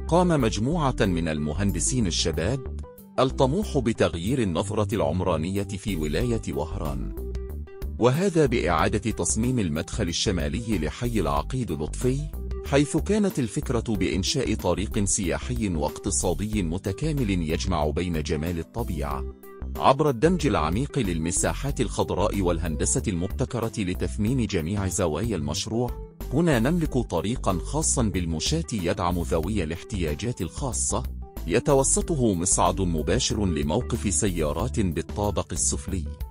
قام مجموعة من المهندسين الشباب الطموح بتغيير النظرة العمرانية في ولاية وهران، وهذا بإعادة تصميم المدخل الشمالي لحي العقيد لطفي، حيث كانت الفكرة بإنشاء طريق سياحي واقتصادي متكامل يجمع بين جمال الطبيعة عبر الدمج العميق للمساحات الخضراء والهندسة المبتكرة لتثمين جميع زوايا المشروع. هنا نملك طريقا خاصا بالمشاة يدعم ذوي الاحتياجات الخاصة، يتوسطه مصعد مباشر لموقف سيارات بالطابق السفلي.